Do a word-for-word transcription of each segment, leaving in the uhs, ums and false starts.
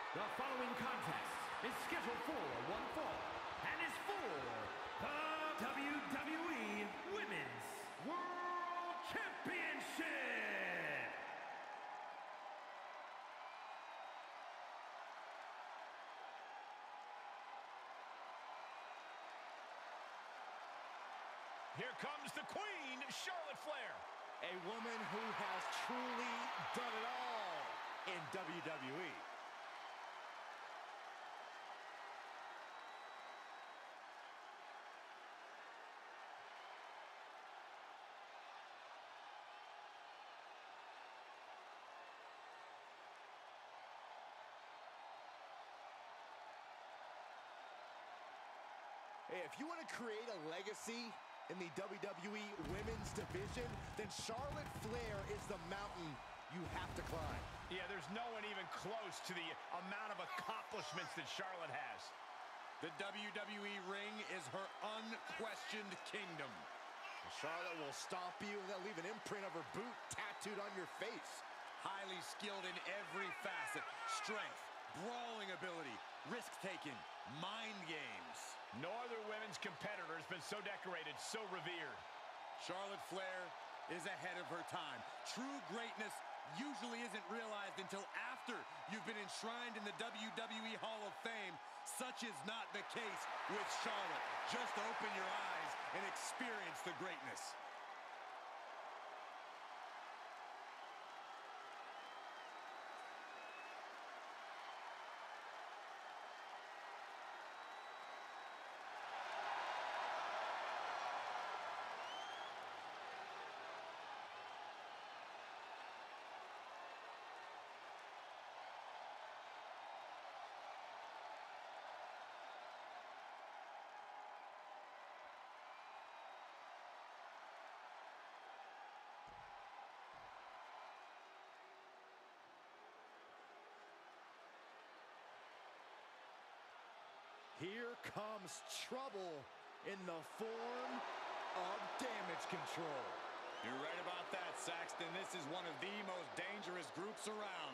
The following contest is scheduled for one fall and is for the W W E Women's World Championship. Here comes the Queen, Charlotte Flair. A woman who has truly done it all in W W E. Hey, if you want to create a legacy in the W W E Women's Division, then Charlotte Flair is the mountain you have to climb. Yeah, there's no one even close to the amount of accomplishments that Charlotte has. The W W E ring is her unquestioned kingdom. Charlotte will stomp you and then leave an imprint of her boot tattooed on your face. Highly skilled in every facet. Strength, brawling ability, risk-taking, mind games. No other women's competitor has been so decorated, so revered. Charlotte Flair is ahead of her time. True greatness usually isn't realized until after you've been enshrined in the W W E Hall of Fame. Such is not the case with Charlotte. Just open your eyes and experience the greatness. Here comes trouble in the form of Damage Control. You're right about that, Saxton. This is one of the most dangerous groups around.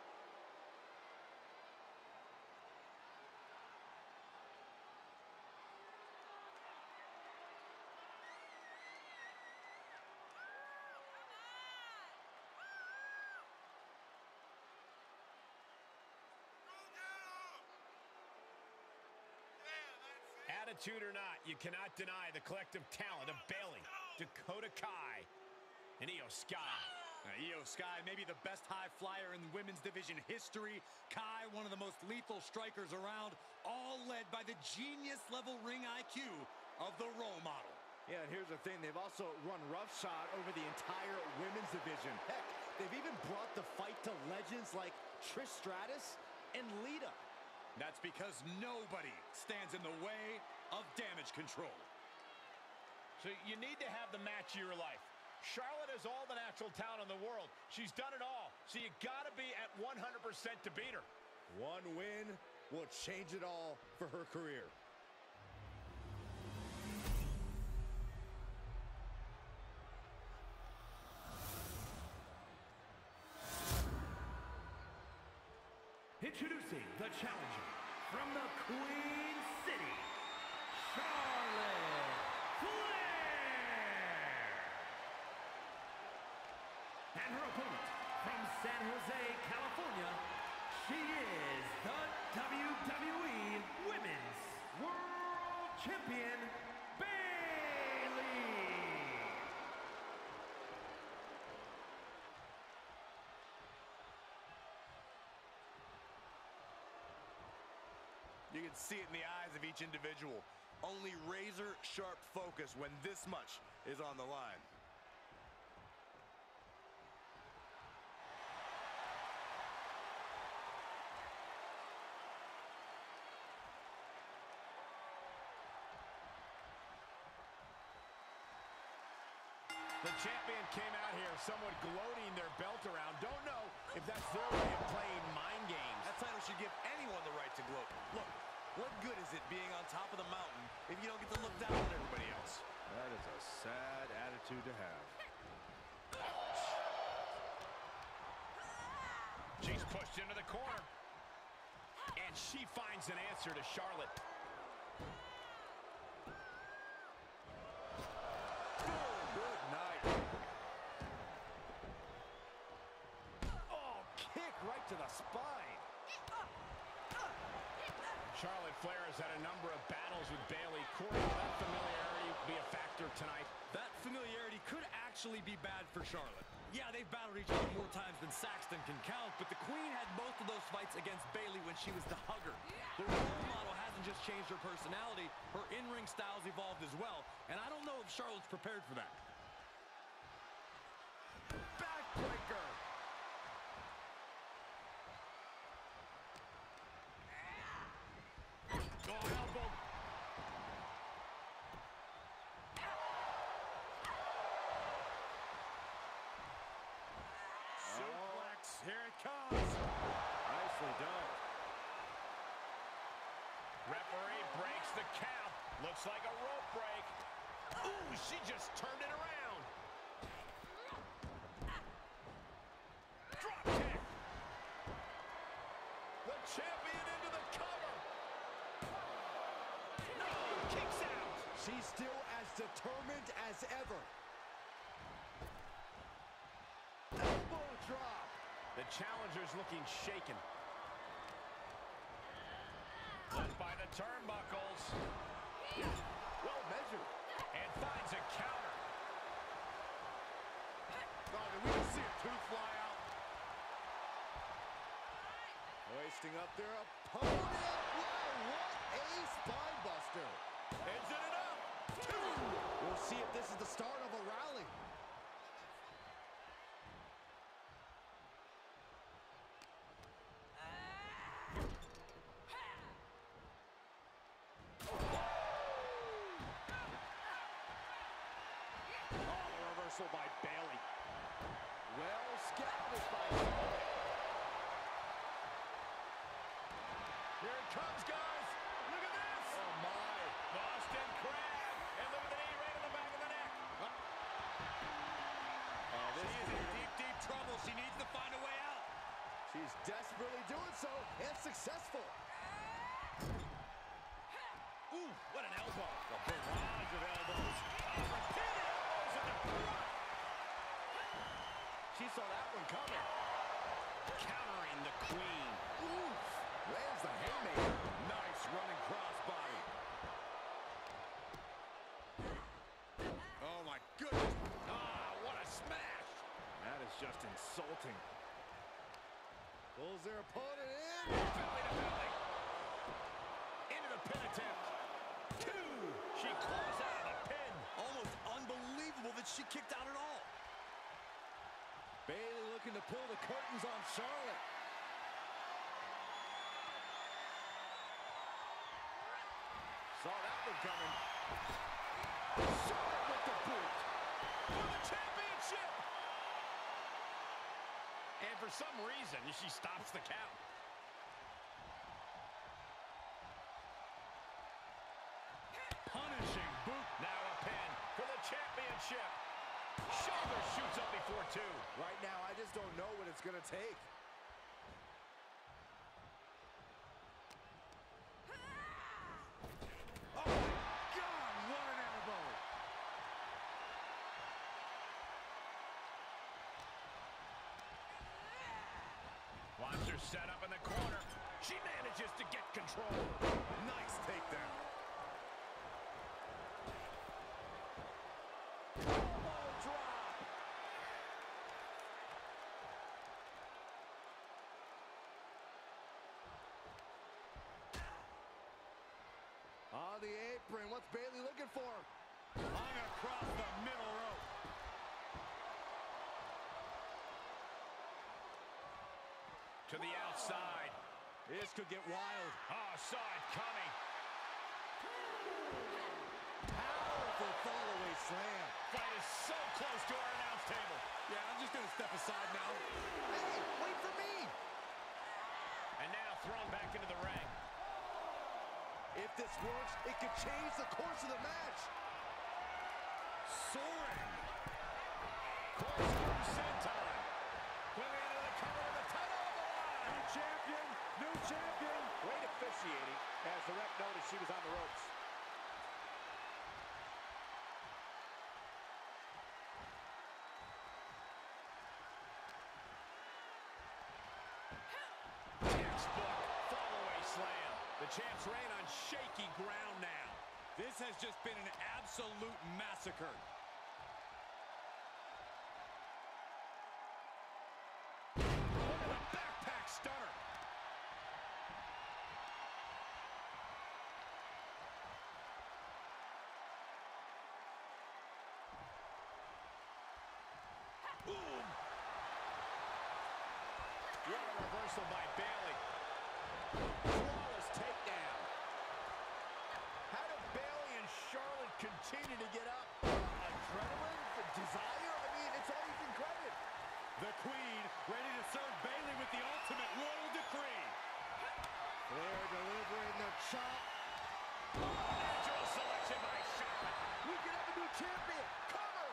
Attitude or not, you cannot deny the collective talent of Bayley, Dakota Kai, and Iyo Sky. Now, Iyo Sky may be the best high flyer in women's division history. Kai, one of the most lethal strikers around, all led by the genius-level ring I Q of the role model. Yeah, and here's the thing. They've also run roughshod over the entire women's division. Heck, they've even brought the fight to legends like Trish Stratus and Lita. That's because nobody stands in the way of Damage Control. So you need to have the match of your life. Charlotte has all the natural talent in the world. She's done it all. So you gotta be at one hundred percent to beat her. One win will change it all for her career. Introducing the challenger from the Queen City, Charlotte Flair. And her opponent from San Jose, California, she is the W W E Women's World Champion, Bayley. You can see it in the eyes of each individual. Only razor-sharp focus when this much is on the line. The champion came out here somewhat gloating their belt around. Don't know if that's their way of playing mind games. That title should give anyone the right to gloat. Look, what good is it being on top of the mountain if you don't get to look down at everybody else? That is a sad attitude to have. She's pushed into the corner. And she finds an answer to Charlotte. Good night. Oh, kick right to the spine. Charlotte Flair has had a number of battles with Bayley. Corey, will that familiarity be a factor tonight? That familiarity could actually be bad for Charlotte. Yeah, they've battled each other more times than Saxton can count, but the Queen had most of those fights against Bayley when she was the hugger. The role model hasn't just changed her personality, her in-ring style's evolved as well, and I don't know if Charlotte's prepared for that. Backbreaker. Oh, elbow. Suplex. Here it comes. Nicely done. Referee breaks the count. Looks like a rope break. Ooh, she just turned it around. Drop kick. The champion into the cover. No, kicks out. She's still as determined as ever. Elbow drop. The challenger's looking shaken. Led by the turnbuckles. Well measured. And finds a counter. Oh, did we just see a tooth fly out? Hoisting up their opponent. Wow, what a spine buster. Is it enough? Two. We'll see if this is the start of a rally. By Bayley. Well scouted by Charlotte. Here it comes, guys. Look at this. Oh, my. Boston Crab. And look at the knee right in the back of the neck. Oh, this She is in deep, deep trouble. She needs to find a way out. She's desperately doing so, and successful. Ooh, what an elbow. A barrage of elbows. Uh, repeated elbows in the front. She saw that one coming. Countering the Queen. Oof. Lands the haymaker. Nice running crossbody. Oh, my goodness. Ah, what a smash. That is just insulting. Pulls their opponent in. Belly to belly. Into the pin attempt. Two. She claws out of the pin. Almost unbelievable that she kicked out at all. Bayley looking to pull the curtains on Charlotte. Saw that one coming. Charlotte with the boot. For the championship. And for some reason, she stops the count. Punishing boot. Now a pin for the championship. Shoulder shoots up before two. Right now, I just don't know what it's going to take. Oh, my God, what an elbow. Watch her set up in the corner. She manages to get control. Nice takedown. On the apron, what's Bayley looking for? Hung across the middle rope. To the outside. This could get wild. Oh, saw it coming. Powerful fallaway slam. Fight is so close to our announce table. Yeah, I'm just going to step aside now. Hey, wait for me. And now thrown back into the ring. If this works, it could change the course of the match. Soaring. Course through senton. Moving into the cover of the title on the line. New champion, new champion. Wait a she was on the ropes. Textbook fall-away slam. The champ's reign on shaky ground now. This has just been an absolute massacre. Oh, a backpack stunner. Boom. What a reversal by Bayley. Flawless takedown. How do Bayley and Charlotte continue to get up? Adrenaline, the desire, I mean, it's all you can credit. The Queen ready to serve Bayley with the ultimate royal decree. Flair delivering the chop. Natural selection by Charlotte. We can have a new champion. Cover.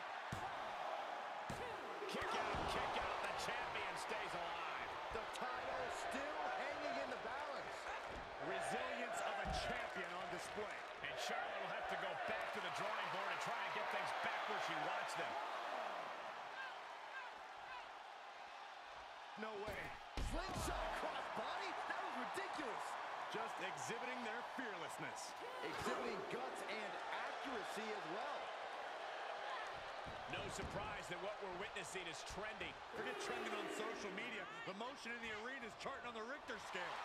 Kick out, kick out. The champion stays alive. The title still hanging in the balance. Resilience of a champion on display. And Charlotte will have to go back to the drawing board and try and get things back where she wants them. No way. Slingshot crossbody? That was ridiculous. Just exhibiting their fearlessness. Exhibiting guts and accuracy as well. No surprise that what we're witnessing is trending. Forget trending on social media. The motion in the arena is charting on the Richter scale.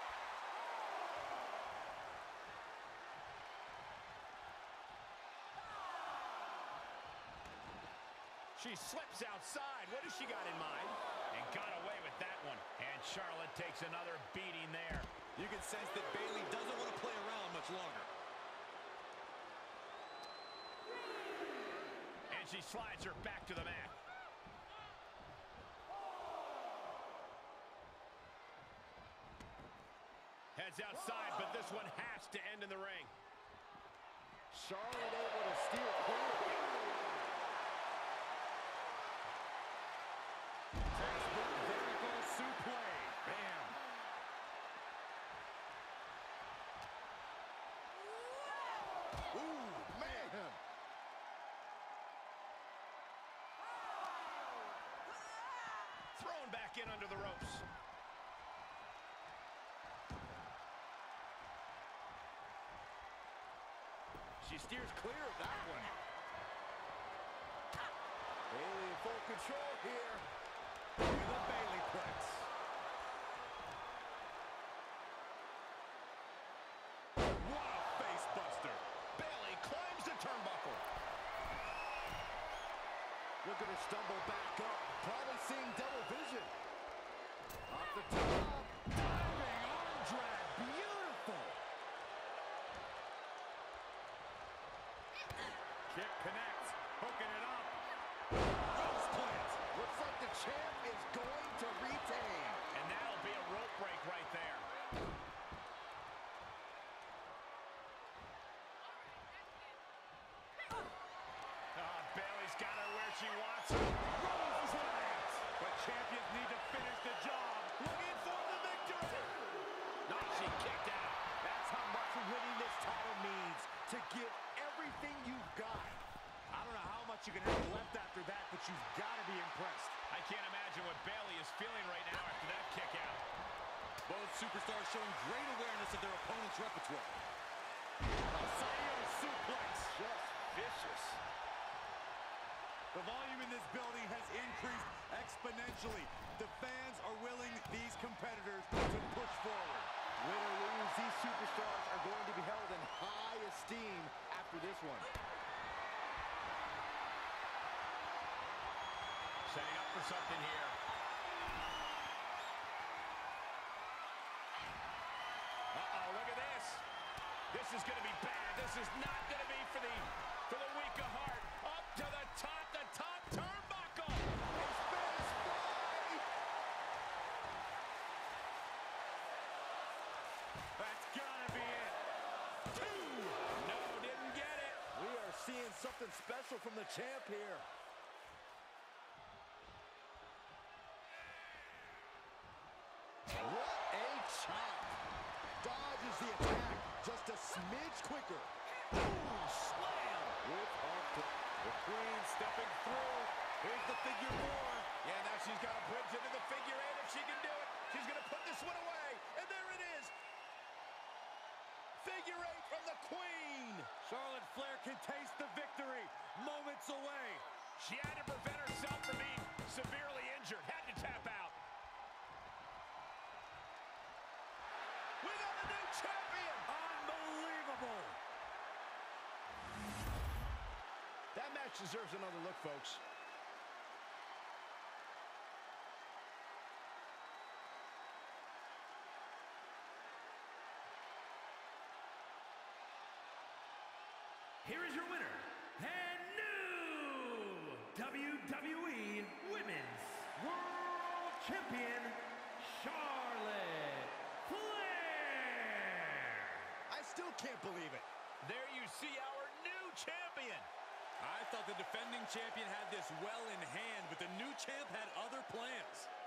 She slips outside. What has she got in mind? And got away with that one. And Charlotte takes another beating there. You can sense that Bayley doesn't want to play around much longer. And she slides her back to the mat. Heads outside, but this one has to end in the ring. Charlotte able to steer clear. Textbook vertical suplex. Bam. Ooh, man. Thrown back in under the ropes. She steers clear of that one. Bayley in full control here. Look at the Bayley plex. What a face buster. Bayley climbs the turnbuckle. Look at her stumble back up. Probably seeing double vision. Off the top. Diving arm drag. Beautiful. Kick connects. Hooking it up. Rose plant. Looks like the champ is going to retain. And that'll be a rope break right there. Oh, Bayley's got her where she wants her. Rose plant. But champions need to finish the job. Looking for the victory. No, she kicked out. That's how much winning this title means. To give everything you've got. I don't know how much you can have left after that, but you've got to be impressed. I can't imagine what Bayley is feeling right now after that kick out. Both superstars showing great awareness of their opponent's repertoire. A Sayo suplex. Just vicious. The volume in this building has increased exponentially. The fans are willing these competitors to push forward. Win or lose, these superstars are going to be held in high esteem after this one. Setting up for something here. Uh-oh, look at this. This is going to be bad. This is not going to be for the for the weak of heart. Up to the top, the top turnbuckle. It's Spanish fly. That's gotta be it. Two. No, didn't get it. We are seeing something special from the champ here. What a chop. Dodges the attack. just a smidge quicker. Boom, slam. With off to the Queen stepping through. Here's the figure four. Yeah, now she's got a bridge into the figure eight if she can do it. She's going to put this one away. And there it is. Figure eight from the Queen. Charlotte Flair can taste the victory. Moments away. She had to prevent herself from being severely injured. Had to tap out. We got a new champion. Unbelievable. That match deserves another look, folks. Here is your winner, and new W W E Women's World Champion, Charlotte Flair. I still can't believe it. There you see our new champion. I thought the defending champion had this well in hand, but the new champ had other plans.